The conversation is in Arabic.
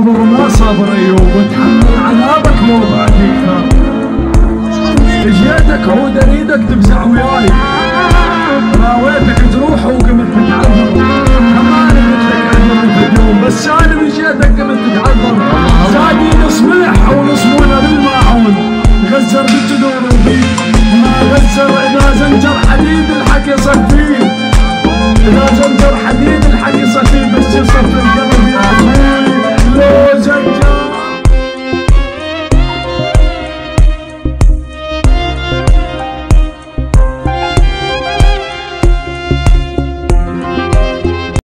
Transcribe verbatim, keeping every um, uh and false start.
صبر ما صبر ايوب، وتحمل عذابك مو بعديك ثار. جيتك عود اريدك تفزع وياي، راويتك تروح وقمت تتعذر، كمان قلت لك عذر في اليوم، بس انا من جيتك قمت تتعذر. زادي نص ملح ونص مويه بالماعون، غزر بالجذور وبيك ما غزر. اذا زنجر حديد الحق يصفيه، اذا زنجر حديد الحق يصفيه، بس يصفي